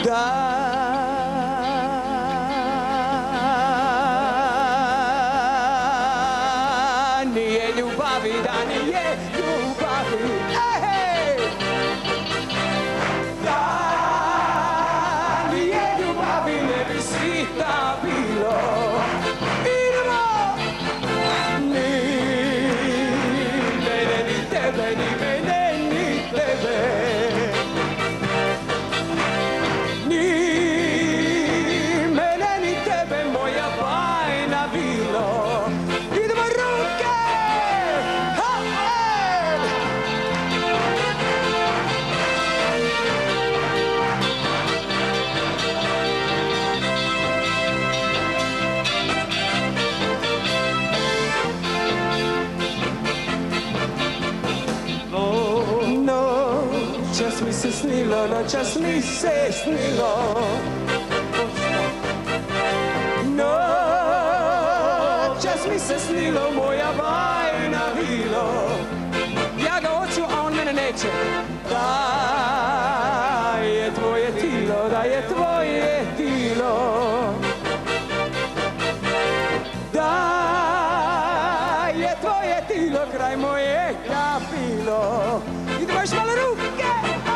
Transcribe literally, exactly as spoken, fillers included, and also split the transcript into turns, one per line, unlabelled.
Da nije ljubavi, da nije ljubavi. Ej! Da nije ljubavi, ne bi svita bilo. Idemo! Ni mene, ni tebe, ni mene, ni tebe. Noćas mi se snilo, noćas mi se snilo. Noćas mi se snilo, moja bajna vilo. Ja ga hoću, a on mene neće. Da je tvoje tilo, da je tvoje tilo. Da je tvoje tilo, kraj moje kapilo. Idemo još malo ruke!